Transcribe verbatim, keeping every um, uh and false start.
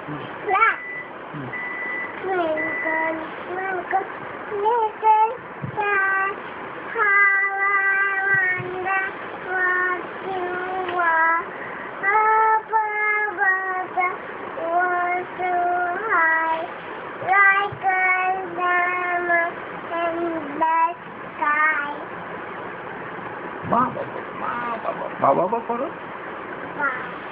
Black. Twinkle, twinkle, little star, how I wonder what you are. Up above the world so high, like a diamond in the sky. Ba ba ba ba ba ba ba ba ba ba. Wow.